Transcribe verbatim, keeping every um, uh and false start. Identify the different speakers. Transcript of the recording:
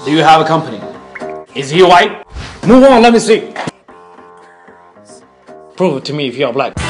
Speaker 1: Do you have a company? Is he white? Move on, let me see. Prove it to me if you're black.